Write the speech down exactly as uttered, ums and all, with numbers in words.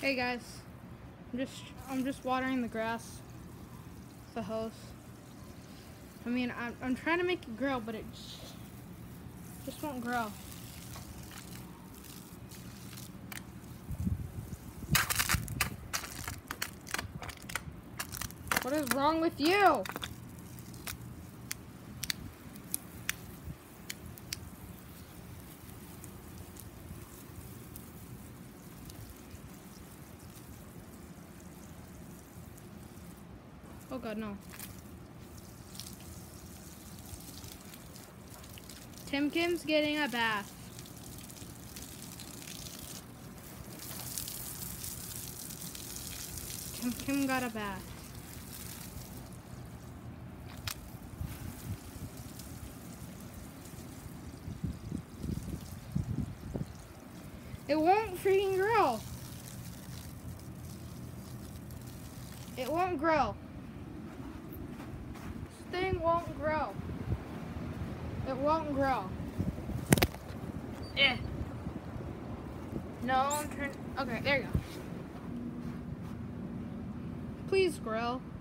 Hey guys, I'm just I'm just watering the grass with the hose. I mean, I'm I'm trying to make it grow, but it just, just won't grow. What is wrong with you? Oh God, no. Timken's getting a bath. Timken got a bath. It won't freaking grow. It won't grow. This thing won't grow. It won't grow. Eh. No, I'm trying. Okay, there you go. Please grow.